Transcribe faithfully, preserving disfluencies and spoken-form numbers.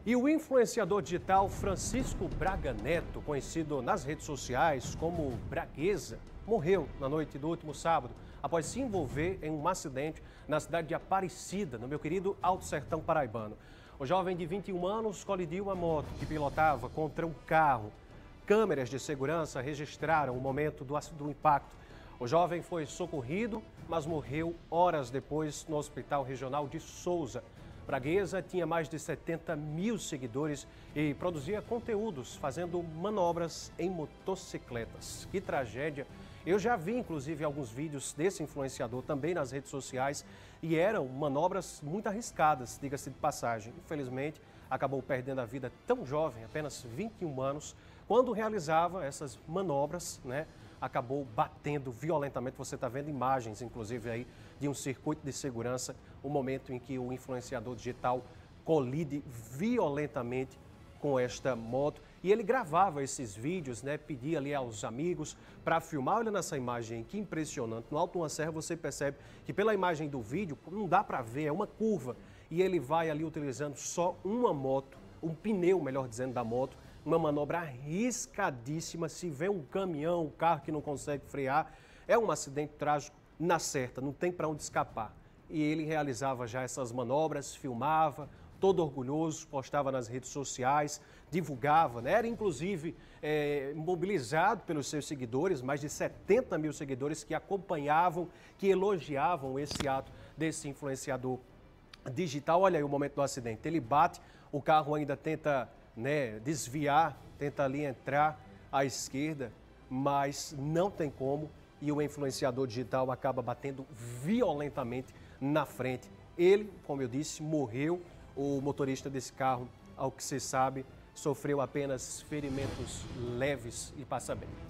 E o influenciador digital Francisco Braga Neto, conhecido nas redes sociais como Bragueza, morreu na noite do último sábado após se envolver em um acidente na cidade de Aparecida, no meu querido Alto Sertão paraibano. O jovem de vinte e um anos colidiu a moto que pilotava contra um carro. Câmeras de segurança registraram o momento do, do impacto. O jovem foi socorrido, mas morreu horas depois no Hospital Regional de Souza. Bragueza tinha mais de setenta mil seguidores e produzia conteúdos fazendo manobras em motocicletas. Que tragédia! Eu já vi, inclusive, alguns vídeos desse influenciador também nas redes sociais e eram manobras muito arriscadas, diga-se de passagem. Infelizmente, acabou perdendo a vida tão jovem, apenas vinte e um anos, quando realizava essas manobras, né? Acabou batendo violentamente. Você está vendo imagens, inclusive, aí de um circuito de segurança, o momento em que o influenciador digital colide violentamente com esta moto. E ele gravava esses vídeos, né? Pedia ali aos amigos para filmar. Olha nessa imagem, que impressionante. No alto de uma serra você percebe que pela imagem do vídeo não dá para ver, é uma curva. E ele vai ali utilizando só uma moto, um pneu, melhor dizendo, da moto. Uma manobra arriscadíssima. Se vê um caminhão, um carro que não consegue frear, é um acidente trágico na certa, não tem para onde escapar. E ele realizava já essas manobras, filmava, todo orgulhoso, postava nas redes sociais, divulgava, né? Era inclusive é, mobilizado pelos seus seguidores, mais de setenta mil seguidores que acompanhavam, que elogiavam esse ato desse influenciador digital. Olha aí o momento do acidente, ele bate, o carro ainda tenta, né, desviar, tenta ali entrar à esquerda, mas não tem como e o influenciador digital acaba batendo violentamente na frente. Ele, como eu disse, morreu. O motorista desse carro, ao que se sabe, sofreu apenas ferimentos leves e passa bem.